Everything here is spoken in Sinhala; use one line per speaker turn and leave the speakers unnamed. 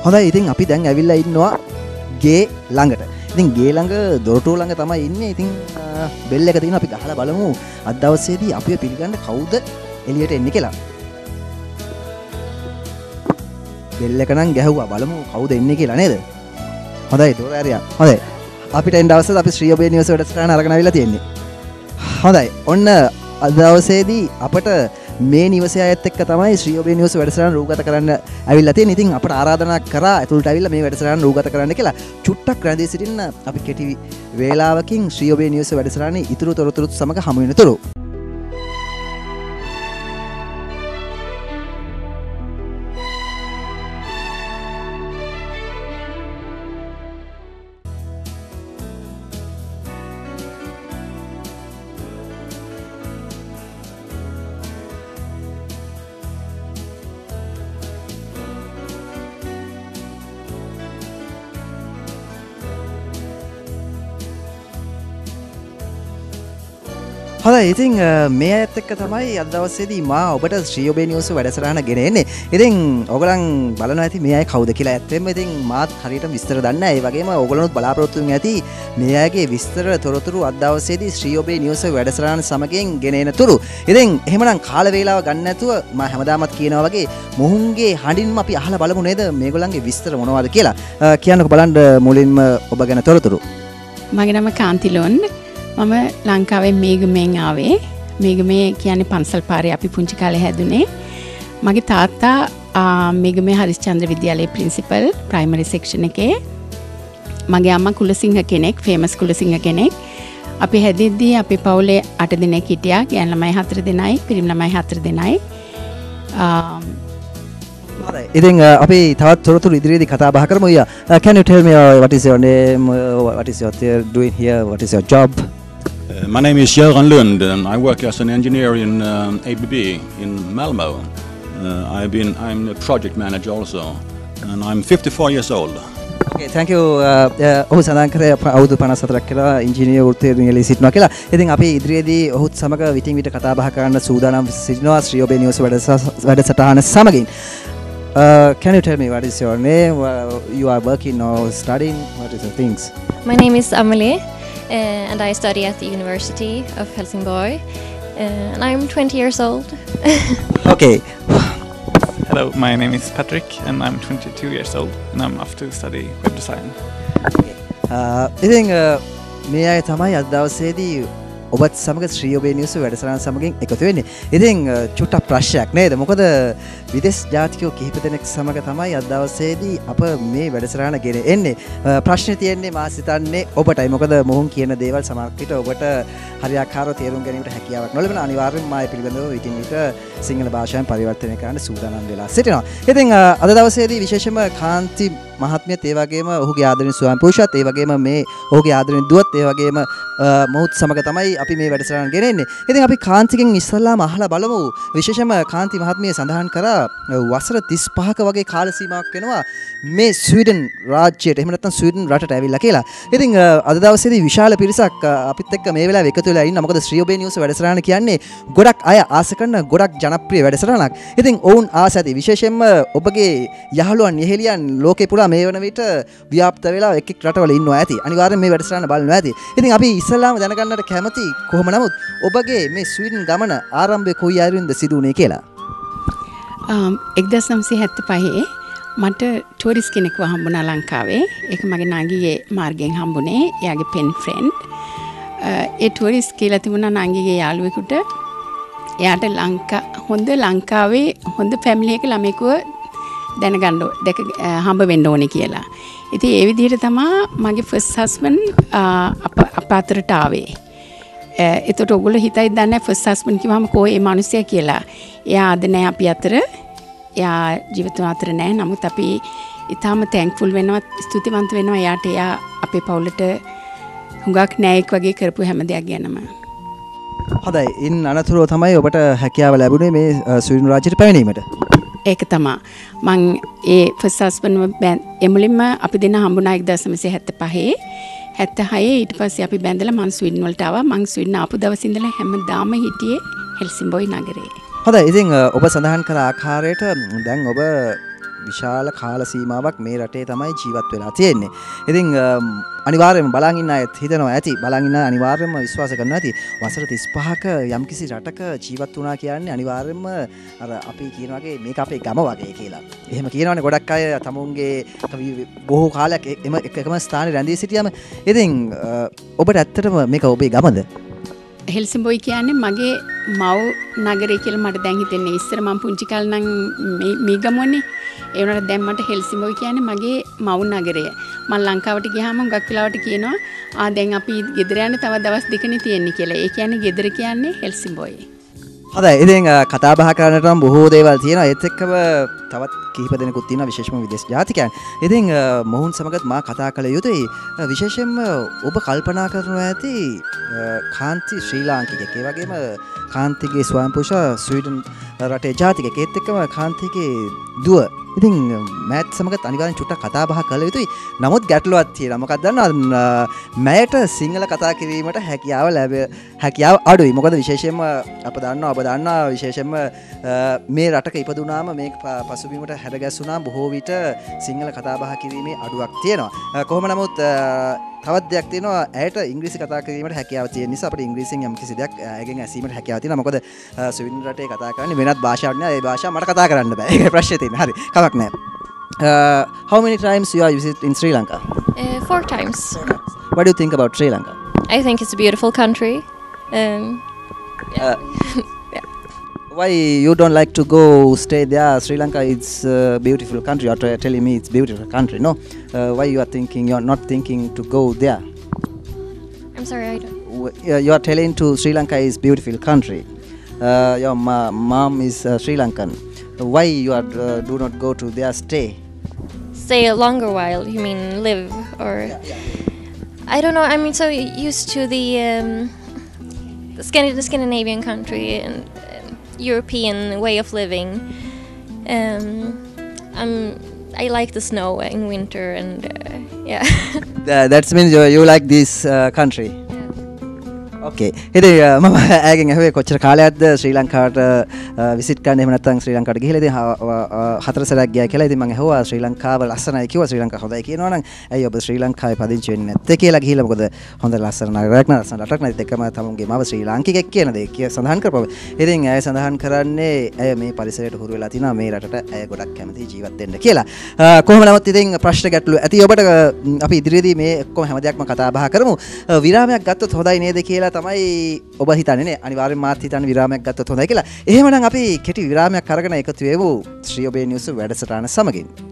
හොඳයි ඉතින් අපි දැන් ඇවිල්ලා ඉන්නවා ගේ ළඟට. ඉතින් ගේ ළඟ දොරටුව ළඟ තමයි ඉන්නේ. ඉතින් බෙල් එක තියෙනවා අපි ගහලා බලමු අද දවසේදී අපිව පිළිගන්න කවුද එළියට එන්නේ කියලා. බෙල් එක නම් ගැහුවා බලමු කවුද එන්නේ කියලා නේද? හොඳයි දොර ඇරියා. හොඳයි. අපිට එන්න අවශ්‍යද අපි ශ්‍රී ඔබේ නිවස වැඩසටහන අරගෙන ආවිලා තියෙන්නේ. හොඳයි. ඔන්න අද දවසේදී අපට මේ නිවසේ අයත් එක්ක තමයි ශ්‍රී ඔබේ නිවස වැඩසටහන රූගත කරන්න ඇවිල්ලා තියෙන්නේ. ඉතින් අපට ආරාධනා කරා ඇතුළට ඇවිල්ලා මේ වැඩසටහන රූගත කරන්න කියලා. චුට්ටක් රැඳී සිටින්න අපි කෙටි වේලාවකින් ශ්‍රී ඔබේ නිවස වැඩසටහනේ ඉතුරු තොරතුරුත් සමග හමු වෙනතුරු. හොඳයි ඉතින් මේ අයත් එක්ක තමයි අද දවසේදී මා ඔබට ශ්‍රී ඔබේ නිවස වැඩසටහන ගෙන එන්නේ. ඉතින් ඔයගලන් බලනවා ඇති මේ අය කවුද කියලා. ඇත්තෙන්ම ඉතින් මාත් හරියට විස්තර දන්නේ නැහැ. ඒ වගේම ඔයගලනුත් බලාපොරොත්තු වෙන්නේ ඇති මේ අයගේ විස්තර තොරතුරු අද දවසේදී ශ්‍රී ඔබේ නිවස වැඩසටහන සමගින් ගෙන එන තුරු. ඉතින් එහෙමනම් කාල වේලාව ගන්න නැතුව මම හැමදාමත් කියනවා වගේ මොහුන්ගේ හඬින්ම අපි අහලා බලමු නේද මේගොල්ලන්ගේ විස්තර මොනවද කියලා. කියන්නකෝ බලන්න මුලින්ම ඔබ ගැන තොරතුරු.
මගේ නම කාන්තිලොන්. මම ලංකාවේ මේගමෙන් ආවේ. මේගමේ කියන්නේ පන්සල් පාරේ අපි පුංචි කාලේ හැදුනේ. මගේ තාත්තා මේගමේ හරිස්චන්ද්‍ර විද්‍යාලයේ ප්‍රින්සිපල් ප්‍රයිමරි සෙක්ෂන් එකේ. මගේ අම්මා කුලසිංහ කෙනෙක්, ෆේමස් කුලසිංහ කෙනෙක්. අපි හැදෙද්දී අපේ පවුලේ 8 දෙනෙක් හිටියා. ගෑනු ළමයි 4 දෙනයි, පිරිමි ළමයි 4 දෙනයි.
ඉතින් අපි තවත් තොරතුරු ඉදිරියේදී කතා බහ කරමු. Can you tell me what is your name, what is your doing here, what is your job?
My name is Göran Lund and I work as an engineer in ABB in Malmö. I'm a project manager also and I'm 54 years old.
Okay, thank you. ඔහු සඳහන් කරේ අවුරුදු 54ක් කියලා ඉංජිනේරු වෘත්තියේ නියැලී සිටිනවා කියලා. ඉතින් අපි ඉදිරියේදී ඔහුත් සමග විටින් විට කතා බහ කරන්න සූදානම් සිටිනවා ශ්‍රී ඔබේ නිවස වැඩසටහන සමගින්. Can you tell me what is your name? You are working or studying? What is the things?
My name is Amelie and I study at the University of Helsingborg and I'm 20 years old.
Okay.
Hello, my name is Patrick and I'm 22 years old and I'm off to study web design.
Okay. ඉතින් මේ අය තමයි අද දවසේදී ඔබත් සමග ශ්‍රී ඔබේ නිවස වැඩසටහන සමගින් එකතු වෙන්නේ. ඉතින් චුට්ටක් ප්‍රශ්නයක් නේද? මොකද විදේශ ජාතිකයෝ කිහිප දෙනෙක් සමග තමයි අද දවසේදී අප මේ වැඩසටහන ගෙන එන්නේ. ප්‍රශ්නේ තියෙන්නේ මා සිතන්නේ ඔබටයි. මොකද මොහුන් කියන දේවල් සමහර විට ඔබට හරියාකාරව තේරුම් ගැනීමට හැකියාවක් නොලැබෙන අනිවාර්යෙන්ම මාය පිළිබඳව විටින් විට සිංහල භාෂාවෙන් පරිවර්තනය කරන්න සූදානම් වෙලා සිටිනවා. ඉතින් අද දවසේදී විශේෂම කාන්ති මහත්මියත් ඒ වගේම ඔහුගේ ආදරණීය ස්වාමි පුරුෂයාත් ඒ වගේම මේ ඔහුගේ ආදරණීය දුවත් ඒ වගේම මොහුත් සමග තමයි අපි මේ වැඩසටහන ගෙනෙන්නේ. ඉතින් අපි කාන්තිගෙන් ඉස්සල්ලාම අහලා බලමු. විශේෂම කාන්ති මහත්මිය සඳහන් කරා වසර 35ක වගේ කාල සීමාවක් වෙනවා මේ ස්වීඩන් රාජ්‍යයට එහෙම නැත්නම් ස්වීඩන් රටට ඇවිල්ලා කියලා. ඉතින් අද දවසේදී විශාල පිරිසක් අපිත් එක්ක මේ වෙලාවේ එකතු වෙලා ඉන්නවා. මොකද ශ්‍රී ඔබේ නිවස වැඩසටහන කියන්නේ ගොඩක් අය ආස කරන ගොඩක් ජනප්‍රිය වැඩසටහනක්. ඉතින් ඔවුන් ආස ඇති විශේෂයෙන්ම ඔබගේ යහළුවන් යෙහෙලියන් ලෝකේ පුරා මේ වන විට ව්‍යාප්ත වෙලා එක් එක් රටවල ඉන්නවා ඇති. අනිවාර්යෙන් මේ වැඩසටහන බලනවා ඇති. ඉතින් අපි ඉස්සල්ලාම දැනගන්නට කැමති කොහොම නමුත් ඔබගේ මේ ස්වීඩන් ගමන ආරම්භය කොයි ආයුරින්ද සිදු වුණේ කියලා.
1975 මට ටූරිස් කෙනෙක්ව හම්බුණා ලංකාවේ. ඒක මගේ නංගිගේ මාර්ගයෙන් හම්බුනේ. එයාගේ පෙන් ෆ්‍රෙන්ඩ්. ඒ ටූරිස් කියලා තිබුණා නංගිගේ යාළුවෙකුට. එයාට හොඳ ලංකාවේ හොඳ ෆැමිලි එක ළමයෙකුව දැනගන්න හම්බ වෙන්න ඕනේ කියලා. ඉතින් ඒ විදිහට තමයි මගේ ෆස්ට් හස්බන්ඩ් අප අතරට ආවේ. එතකොට ඔයගොල්ලෝ හිතයි දන්නේ ෆස්ට් හස්බන්ඩ් කිව්වම කෝ ඒ මිනිස්සයා කියලා. එයා අද නැහැ අපි අතර. එයා ජීවිතව අතර නැහැ. නමුත් අපි ඊටාම තැන්ක්ෆුල් වෙනවා, ස්තුතිවන්ත වෙනවා එයාට. එයා අපේ පවුලට හුඟක් ණයක් වගේ කරපු හැම දෙයක් ගැනම.
හොඳයි. ඉන් අනතුරුව තමයි ඔබට හැකියාව ලැබුණේ මේ ස්වීඩන් රාජ්‍යයට පැමිණීමට.
ඒක තමයි. මං ඒ ෆස්ට් හස්බන්ඩ් එමුලින්ම අපි දෙන්න හම්බුණා 1975. 76 ඊට පස්සේ අපි බැඳලා මං ස්වීඩන් වලට ආවා. මං ස්වීඩන් ආපු දවස් ඉඳලා හැමදාම හිටියේ හෙල්සින්බෝයි නගරේ.
හොඳයි. ඉතින් ඔබ සඳහන් කළ ආකාරයට දැන් ඔබ විශාල කාල සීමාවක් මේ රටේ තමයි ජීවත් වෙලා තියෙන්නේ. ඉතින් අනිවාර්යයෙන්ම බලන් ඉන්න අයත් හිතනවා ඇති බලන් ඉන්න අනිවාර්යයෙන්ම විශ්වාස කරනවා ඇති වසර 35ක යම්කිසි රටක ජීවත් වුණා කියන්නේ අනිවාර්යයෙන්ම අර අපි කියන වගේ මේක අපේ ගම වගේ කියලා. එහෙම කියනවනේ ගොඩක් අය තමුන්ගේ බොහෝ කාලයක් එකම ස්ථානයේ රැඳී සිටියම. ඉතින් ඔබට ඇත්තටම මේක ඔබේ ගමද?
හෙල්සින්බොයි කියන්නේ මගේ මව් නගරය කියලා මට දැන් හිතෙන්නේ. ඉස්සර මම පුංචි කාලේ නම් මේ ගමුවනේ. ඒ වුණාට දැන් මට හෙල්සින්බොයි කියන්නේ මගේ මව් නගරය. මම ලංකාවට ගියාම හුඟක් වෙලාවට කියනවා දැන් අපි ගෙදර යන්න තව දවස් දෙකනේ තියෙන්නේ කියලා. ඒ කියන්නේ ගෙදර කියන්නේ හෙල්සින්බොයි.
හොඳයි. ඉතින් කතා බහ කරන්නට නම් බොහෝ දේවල් තියෙනවා. ඒත් එක්කම තවත් කිහිප දෙනෙකුත් තියෙනවා විශේෂම විදේශ ජාතිකයන්. ඉතින් මොහුන් සමගත් මා කතා කළ යුතුයි. විශේෂයෙන්ම ඔබ කල්පනා කරනවා ඇති කාන්ති ශ්‍රී ලාංකිකයෙක්. ඒ වගේම කාන්තිගේ ස්වයංපෝෂ ස්වීඩන් රටේ ජාතිකයෙක්. ඒත් එක්කම කාන්තිගේ දුව. ඉතින් මෑත් සමගත් අනිවාර්යෙන් චුට්ටක් කතා බහ කළ යුතුයි. නමුත් ගැටලුවක් තියෙනවා. මොකක්ද දන්නවද? මෑට සිංහල කතා කිරීමට හැකියාව අඩුයි. මොකද විශේෂයෙන්ම ඔබ දන්නවා විශේෂයෙන්ම මේ රටක ඉපදුනාම මේ පසුබිමට හැරගැස්සුනාම බොහෝ විට සිංහල කතා බහ කිරීමේ අඩුවක් තියෙනවා. කොහොම නමුත් තවත් දෙයක් තියෙනවා ඇයට ඉංග්‍රීසි කතා කිරීමට හැකියාව තියෙන නිසා අපිට ඉංග්‍රීසියෙන් යම් කිසි දෙයක් ඇයගෙන් ඇසීමට හැකියාව තියෙනවා. මොකද ස්වීඩන් රටේ කතා කරන්නේ වෙනත් භාෂාවක් නේ. ඒ භාෂාව මට කතා කරන්න බෑ. ඒකයි ප්‍රශ්නේ තියෙන්නේ. හරි. කමක් නැහැ. How many times you are visit in Sri Lanka?
4 times.
What do you think about Sri Lanka?
I think it's a beautiful country.
Why you don't like to go stay there? Sri Lanka is a beautiful country. You are telling me it's beautiful country, no? Why you are not thinking to go there?
I'm sorry, I don't.
You are telling to Sri Lanka is beautiful country. Your mom is Sri Lankan. Why you are do not go to there stay?
Stay a longer while. You mean live or? I don't know. I'm so used to the Scandinavian country and European way of living. I like the snow in winter and yeah.
That means you like this country. Okay. ඉතින් මම ඇගෙන් ඇහුවේ කොච්චර කාලයක්ද ශ්‍රී ලංකාවට විසිට් කරන්න එහෙම නැත්නම් ශ්‍රී ලංකාවට ගිහිල්ලා ඉතින් හතර සැරයක් ගියා කියලා. ඉතින් මම ඇහුවා ශ්‍රී ලංකාව ලස්සනයි කිව්වා. ශ්‍රී ලංකාව හොඳයි කියනවා නම් ඇයි ඔබ ශ්‍රී ලංකාවේ පදිංචි වෙන්නේ නැත්තේ කියලා ගිහිල්ලා. මොකද හොඳ ලස්සන නගරයක් න ලස්සන රටක් නැත් එකම තමුන්ගේ මව ශ්‍රී ලාංකිකයෙක් කියන දේ සඳහන් කරපුවා. ඉතින් ඇය සඳහන් කරන්නේ ඇය මේ පරිසරයට හුරු වෙලා තිනවා මේ රටට ඇය ගොඩක් කැමති ජීවත් වෙන්න කියලා. කොහොම නමුත් ඉතින් ප්‍රශ්න ගැටලු ඇති ඔබට අපි ඉදිරියේදී මේ ඔක්කොම හැම දෙයක්ම කතා බහ කරමු. විරාමයක් ගත්තොත් හොඳයි නේද කියලා තමයි ඔබ හිතන්නේ නේ. අනිවාර්යෙන් මාත් හිතන්නේ විරාමයක් ගත්තොත් හොඳයි කියලා. එහෙමනම් අපි කෙටි විරාමයක් අරගෙන එකතු වෙමු ශ්‍රී ඔබේ නිවුස් වැඩසටහන සමගින්.